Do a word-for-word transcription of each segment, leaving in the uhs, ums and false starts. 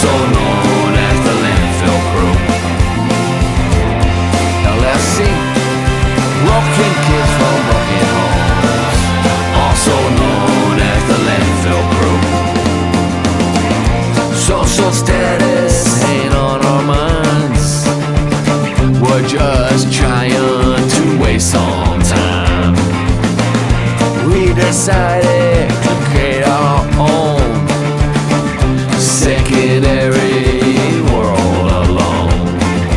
also known as the landfill crew. L F C, broken kids from broken homes, also known as the landfill crew. Social status ain't on our minds, we're just trying to waste some time. We decided to create our own secondary world alone.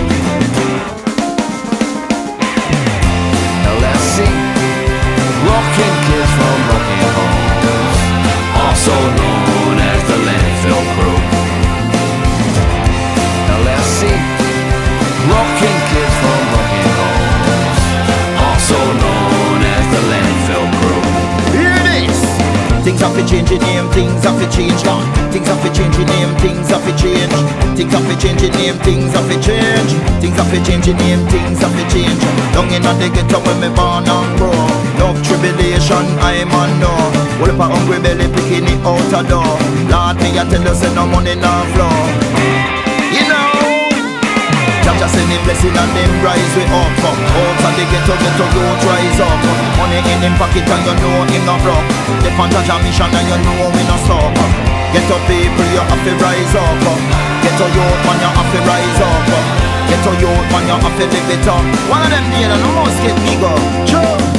L F C, broken kids from broken homes, also known as the landfill crew. L F C, broken kids from broken homes, also known as the landfill crew. Hear this! Things have to change your name, things have to change now. Things have to change your name, things have to change. Things have to change your name, things have to change. Things have to change your name, things have to change. Down in the ghetto when me born and grow. Love tribulation, I'm on no. All up a hungry belly picking it out a door. Lord, me I tell you say no money no flow. You know, Jah send him blessing and them rise we up. Out of the ghetto, ghetto road rise up. Money in him pocket and you know him not broke. The Jah mission and you know we not stop. Ghetto people you have to rise up. Ghetto youth man you have to rise up. Ghetto youth man you have to live it up. One of them days no more skip me go. Sure.